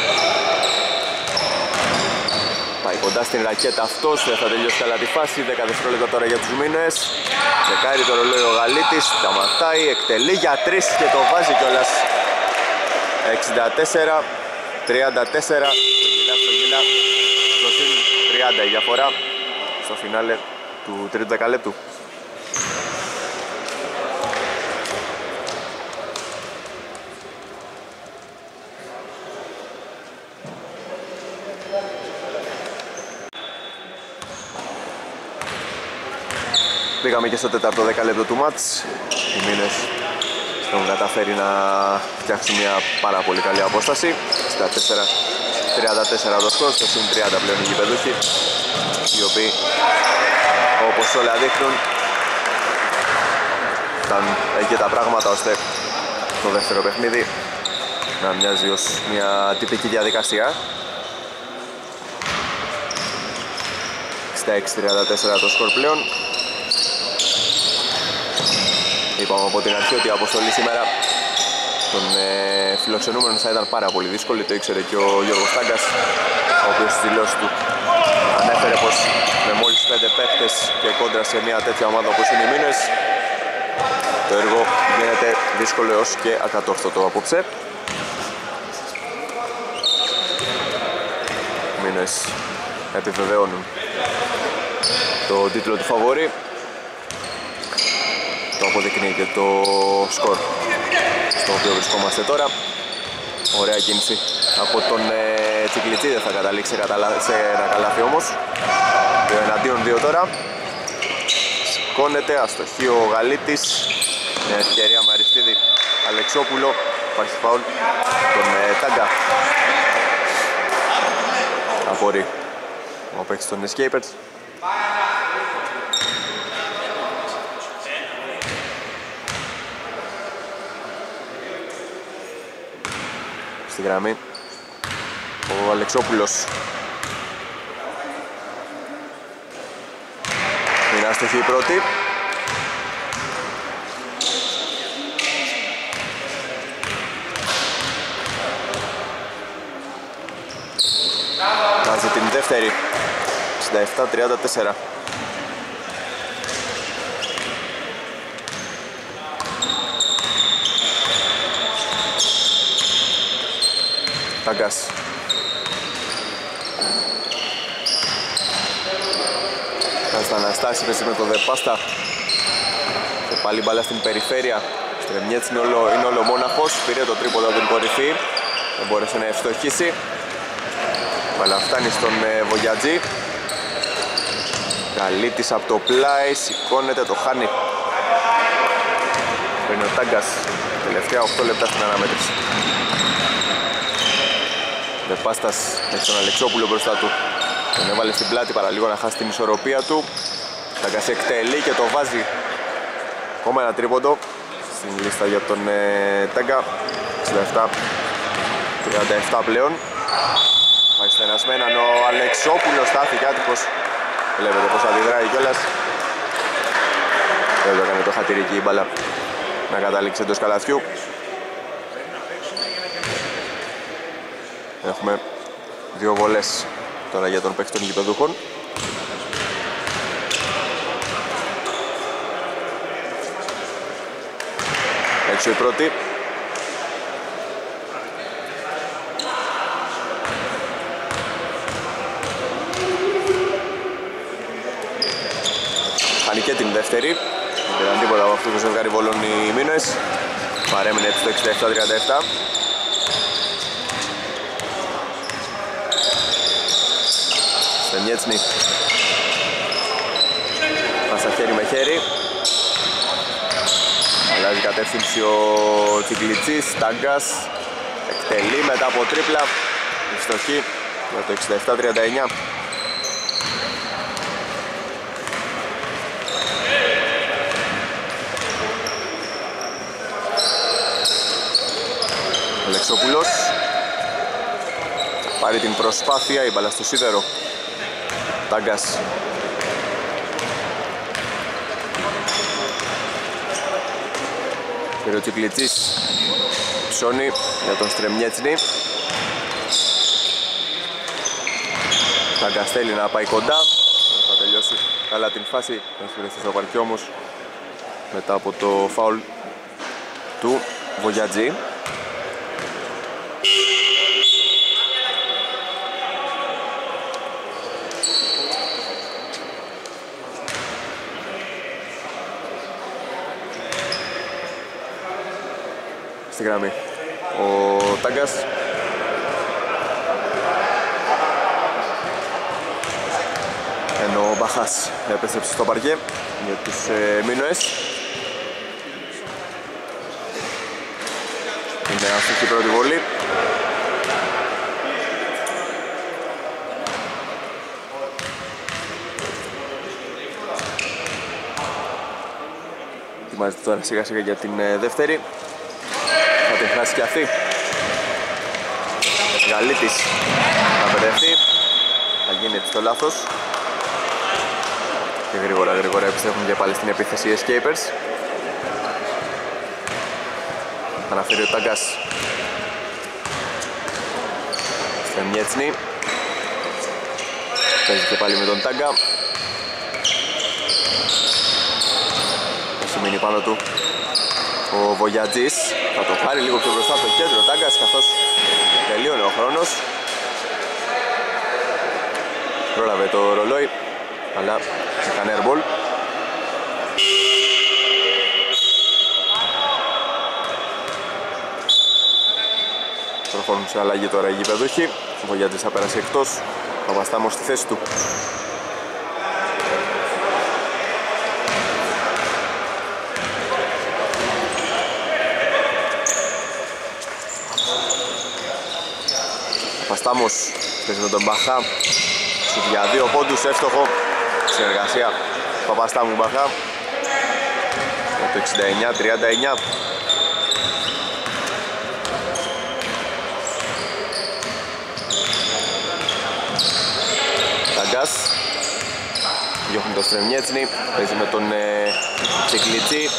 Πάει κοντά στην ρακέτα αυτός, δεν θα τελειώσει καλά τη φάση. δέκα δευτερόλεπτα τώρα για τους Μίνωες. Τσεκάρει το ρολόι ο Γαλίτης, σταματάει, εκτελεί για τρεις και το βάζει κιόλας. εξήντα τέσσερα τριάντα τέσσερα. Στο γυλά, στο γυλά. Στο συν τριάντα η διαφορά στο φινάλε του τρίτου δεκαλέπτου. Πήγαμε και στο τέταρτο δεκαλέπτο του μάτς. Οι Μίνες έχουν καταφέρει να φτιάξουν μια πάρα πολύ καλή απόσταση. Στα τέσσερα τριάντα τέσσερα το σκορ, στο συν τριάντα πλέον οι γηπεδούχοι, οι οποίοι όπως όλα δείχνουν ήταν εκεί τα πράγματα ώστε το δεύτερο παιχνίδι να μοιάζει ως μια τυπική διαδικασία. εξήντα έξι τριάντα τέσσερα το σκορ πλέον. Είπαμε από την αρχή ότι η αποστολή σήμερα των ε, φιλοξενούμενων θα ήταν πάρα πολύ δύσκολη, το ήξερε και ο Γιώργος Τάγκας, ο οποίος στη δηλώση του ανέφερε πως με μόλις πέντε παίκτες και κόντρα σε μια τέτοια ομάδα όπως είναι οι Μίνωες, το έργο γίνεται δύσκολο έως και ακατόρθωτο απόψε. Μήνες επιβεβαιώνουν το τίτλο του φαβορί. Το αποδεικνύει και το σκορ στο οποίο βρισκόμαστε τώρα. Ωραία κίνηση από τον ε, Τσικλιτσί, δεν θα καταλήξει σε ένα καλάθι όμως. Δύο εναντίον δύο τώρα. Σηκώνεται, αστοχή ο Γαλίτης. Μια ευκαιρία με Αριστίδη Αλεξόπουλο. Υπάρχει φάουλ τον ε, Τάγκα. Απορεί ο παίκτης των Escapers. Στη γραμμή ο Αλεξόπουλος. Είναι άστοχη η πρώτη. Βάζει την δεύτερη. εξήντα επτά τριάντα τέσσερα. Τάγκας. Κάνει τα αναστάσεις, πέσει με το Δεπάστα. Και πάλι μπάλα στην περιφέρεια. Στρεμιέτς είναι όλο, είναι όλο μόναχος. Πήρε το τρίποδο από την κορυφή. Δεν μπόρεσε να ευστοχίσει. Μπάλα φτάνει στον ε, Βογιατζή. Καλίτης από το πλάι, σηκώνεται, το χάνει. Παίρνει ο Τάγκας. Τελευταία οκτώ λεπτά στην αναμέτρηση. Δεπάστας έχει τον Αλεξόπουλο μπροστά του. Τον έβαλε στην πλάτη παραλίγο να χάσει την ισορροπία του. Τάγκας εκτελεί και το βάζει. Ακόμα ένα τρίποντο στην λίστα για τον ε, Τάγκα. εξήντα επτά τριάντα επτά πλέον. Πάει στενασμένα ο Αλεξόπουλος, στάθηκε άτυχος. Βλέπετε πως αντιδράει κιόλας. Δεν το έκανε το χατηρίκι η μπάλα να καταλήξει εντός καλαθιού. Έχουμε δύο βολές τώρα για τον παίκτη των γηπεδούχων. Έξω η πρώτη. Χάνει και την δεύτερη. Δεν ήταν τίποτα από αυτό το ζευγάρι βόλων οι Μήνες. Παρέμεινε έτσι το εξήντα επτά τριάντα επτά. Στενιέτσνη. Πάσα χέρι με χέρι. Αλλάζει κατεύθυνση ο Τσιγκλιτσής. Τάγκας εκτελεί μετά από τρίπλα. Ευστοχή για το εξήντα επτά τριάντα εννιά. Αλεξόπουλος. Πάρει την προσπάθεια, η μπάλα στο σίδερο. Τάγκας. Πήρε ο Τσικλιτσής. Ψώνει για τον Στρεμιέτσνη. Τάγκας θέλει να πάει κοντά. Θα τελειώσει καλά την φάση. Έχει βρεθεί στο παρκή όμως μετά από το φάουλ του Βογιατζή. Στη γραμμή ο Τάγκας. Ενώ ο Μπαχάς επέστρεψε στο παρκέ για τους ε, Μίνωες. Είναι αστοχή πρώτη βολή. Ετοιμάζεται τώρα σιγά σιγά για την ε, δεύτερη. Θα την χάσει και αυτή. Γαλίτης θα μπερδευτεί. Θα γίνει έτσι το λάθος. Και γρήγορα γρήγορα επιστρέφουν και πάλι στην επίθεση οι Escapers. Αναφέρει ο Τάγκας. Στεμιέτσνη. Παίζει και πάλι με τον Τάγκα. Έχει μείνει πάνω του ο Βογιατζής. Θα το πάρει λίγο πιο μπροστά από το κέντρο Τάγκας, καθώς τελείωνε ο χρόνος. πρόλαβε το ρολόι, αλλά έκανε airball. Προχωρούν σε αλλαγή τώρα οι γηπεδούχοι. Ο Βογιατζής θα πέρασε εκτός, ο Παπαστάμος στη θέση του. Παπαστάμος παίζει με τον Μπαχά. Σουτ για δύο πόντους, εύστοχο. Συνεργασία Παπαστάμου Μπαχά. Με το εξήντα εννιά τριάντα εννιά. Ταγκάς. Διώχνει το Στρεμιέτσνη. Παίζει με τον ε, Τσικλιτσί.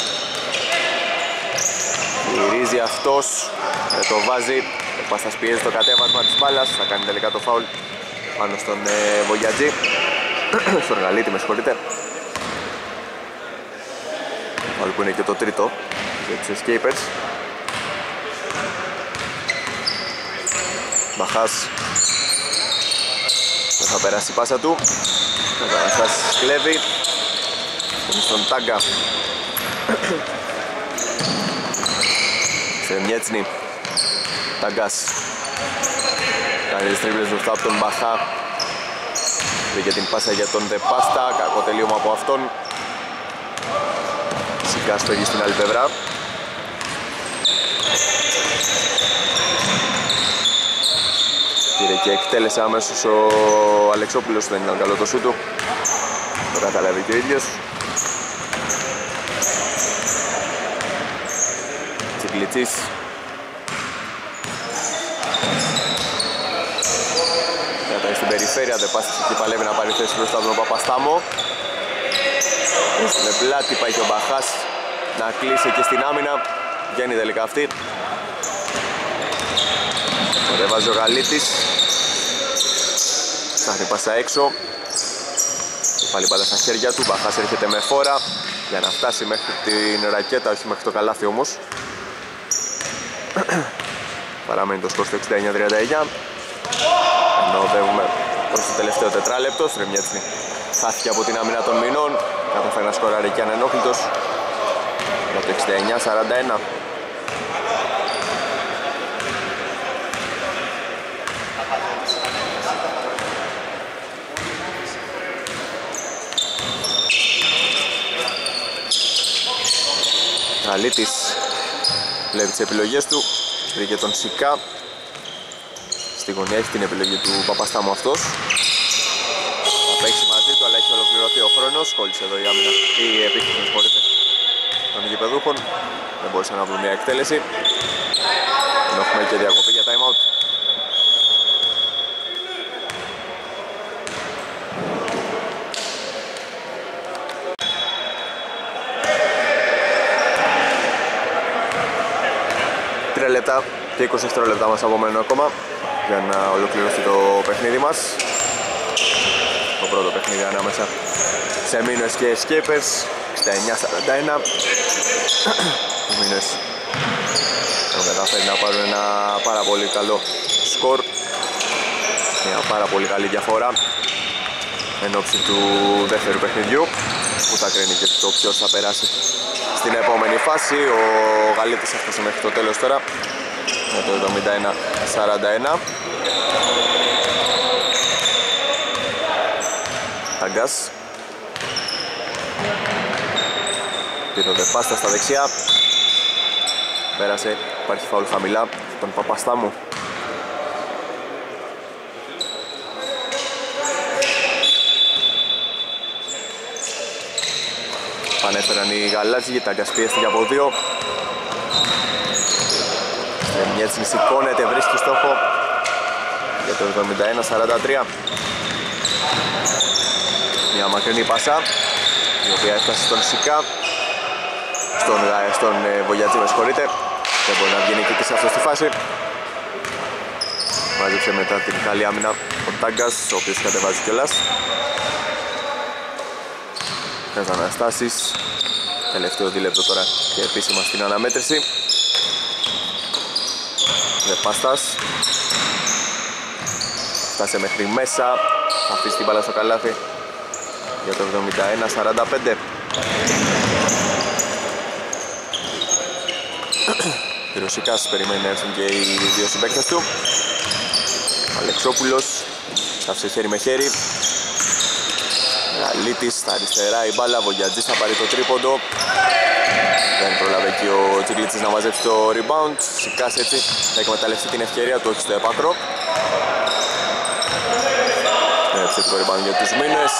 Γυρίζει αυτός. Με το βάζει. Ο Πάστας πιέζει το κατέβασμα της μπάλας. Θα κάνει τελικά το φάουλ πάνω στον ε, Βογιατζή. Στον Γαλίτη, με συγχωρείτε. Φάουλ που είναι και το τρίτο για τους Escapers. Μπαχάς. Δεν θα περάσει η πάσα του. Ο Παναστάσης κλέβει. Είναι στον Τάγκα. Σεμιέτσνη. Ταγκάς. Κάνει τις τρίπλες μπροστά από τον Μπαχά. Βρήκε την πάσα για τον Δεπάστα. Κακό τελείωμα από αυτόν. Σικάς φεύγει στην άλλη πλευρά. Πήρε και εκτέλεσε αμέσως ο Αλεξόπουλος. Δεν ήταν καλό το σου του. Το καταλάβει και ο ίδιος. Τσικλιτσής. Κρατάει στην περιφέρεια, δεν πάσει και παλεύει να πάρει θέση μπροστά τον Παπαστάμο. Με πλάτη πάει και ο Μπαχάς να κλείσει και στην άμυνα. Βγαίνει τελικά αυτή. Κατεβάζει ο Γαλίτης. Ψάχνει πάσα έξω. Και πάλι μπάλα στα χέρια του. Μπαχάς έρχεται με φόρα για να φτάσει μέχρι την ρακέτα, όχι μέχρι το καλάθι όμως. Παραμένει το σκορ στο εξήντα εννιά τριάντα εννιά. Ενώ οδεύουμε προς το τελευταίο τετράλεπτο. Στρεμιέτσνη χάθηκε από την άμυνα των μηνών. Καταφέρει να σκοράρει και ανενόχλητος για το εξήντα εννιά σαράντα ένα. Αλίτης βλέπει τις επιλογές του. Βρήκε τον Σικά. Στη γωνία έχει την επιλογή του Παπαστάμου αυτός. Θα παίξει μαζί του, αλλά έχει ολοκληρωθεί ο χρόνος. Κόλλησε εδώ η άμυνα, η επίθεση των γηπεδούχων. Δεν μπορούσαν να βρουν μια εκτέλεση. Ενώ έχουμε και διακοπή για time out. τρία λεπτά και είκοσι δευτερόλεπτα μας απομένουν ακόμα για να ολοκληρωθεί το παιχνίδι μας. Το πρώτο παιχνίδι ανάμεσα σε Μήνες και Escapers. εξήντα εννιά σαράντα ένα. Οι Μήνες έχουν καταφέρει να πάρουν ένα πάρα πολύ καλό σκορ. Μια πάρα πολύ καλή διαφορά εν ώψη του δεύτερου παιχνιδιού, που θα κρίνει και το ποιος θα περάσει στην επόμενη φάση. Ο Γαλίτης έφτασε μέχρι το τέλος τώρα με το εβδομήντα ένα σαράντα ένα. Ταγκάς. Πήρονται πάστα στα δεξιά. Πέρασε, υπάρχει φάουλ χαμηλά τον Παπαστάμου. Πανέφεραν οι γαλάζιοι, Ταγκάς πιέστηκε από δύο. Στρεμιέτσνη σηκώνεται, βρίσκει στόχο για το εβδομήντα ένα σαράντα τρία. Μια μακρινή πάσα, η οποία έφτασε στον Σικά, στον, στον ε, Βογιατζή, με συγχωρείτε. Δεν μπορεί να βγει νικητής σε αυτή τη φάση. Μάζεψε μετά την καλή άμυνα ο Τάγκας, ο οποίος κατεβάζει κιόλας. Τις αναστάσεις. Τελευταίο δίλεπτο τώρα και επίσημα στην αναμέτρηση. Δεπάστας. Φτάσε μέχρι μέσα. θα αφήσει την μπάλα στο καλάθι για το εβδομήντα ένα σαράντα πέντε. Πυροσικάς περιμένει να έρθουν και οι δύο συμπαίκτες του. Αλεξόπουλος θα σε χέρι με χέρι. Γαλίτης στα αριστερά η μπάλα, Βογιατζής θα πάρει το τρίποντο. Δεν πρόλαβε εκεί ο Τσιγκλίτσης να μαζέψει το rebound. Σικάς έτσι θα εκμεταλλευτεί την ευκαιρία του, όχι στο έπακρο. Έπαιξε το rebound για τους Μήνες.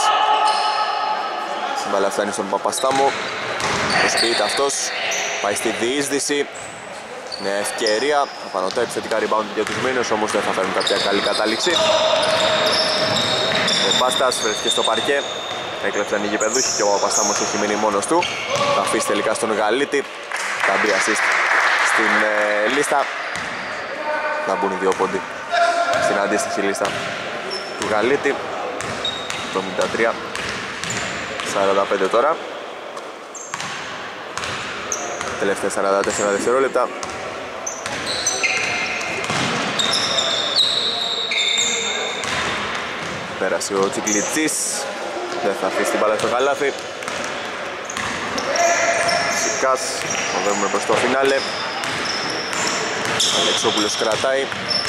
Η μπάλα φτάνει στον Παπαστάμο. Προσποιείται αυτός, πάει στη διείσδυση. Νέα ευκαιρία, απανωτά επιθετικά rebound για τους Μήνες, όμως δεν θα φέρουν κάποια καλή κατάληξη. Ο Πάστας βρέθηκε στο παρκέ, έκλεψαν οι γηπεδούχοι και ο Παπαστάμος έχει μείνει μόνος του. Θα αφήσει τελικά στον Γαλίτη, θα μπει assist στην ε, λίστα. Θα μπουν οι δύο πόντι στην αντίστοιχη λίστα του Γαλίτη. εβδομήντα τρία σαράντα πέντε τώρα. Τελευταία σαράντα τέσσερα δευτερόλεπτα. Πέρασε ο Τσιγκλιτσής. Δεν θα αφήσει την μπάλα στο καλάθι. Σικάς. Οδεύουμε προς το φινάλε. Αλεξόπουλος κρατάει.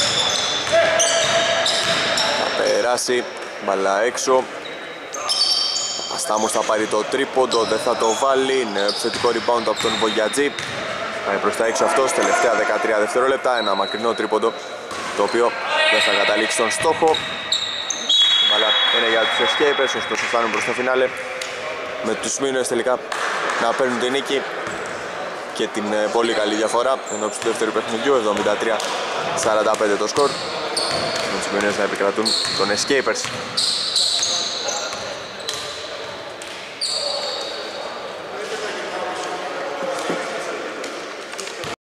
Θα περάσει. Μπάλα έξω. Αστάμος θα πάρει το τρίποντο. Δεν θα το βάλει. Είναι επιθετικό rebound από τον Βογιατζή. Πάει προς τα έξω αυτός. Τελευταία δεκατρία δευτερόλεπτα. Ένα μακρινό τρίποντο, το οποίο δεν θα καταλήξει στον στόχο. Αλλά είναι για τους escapers, ωστόσο φτάνουν προς το φινάλε με τους Μήνες τελικά να παίρνουν την νίκη και την ε, πολύ καλή διαφορά ενώπιση του δεύτερου παιχνιδιού. Εβδομήντα τρία σαράντα πέντε το σκορ, με τους Μήνες να επικρατούν των escapers.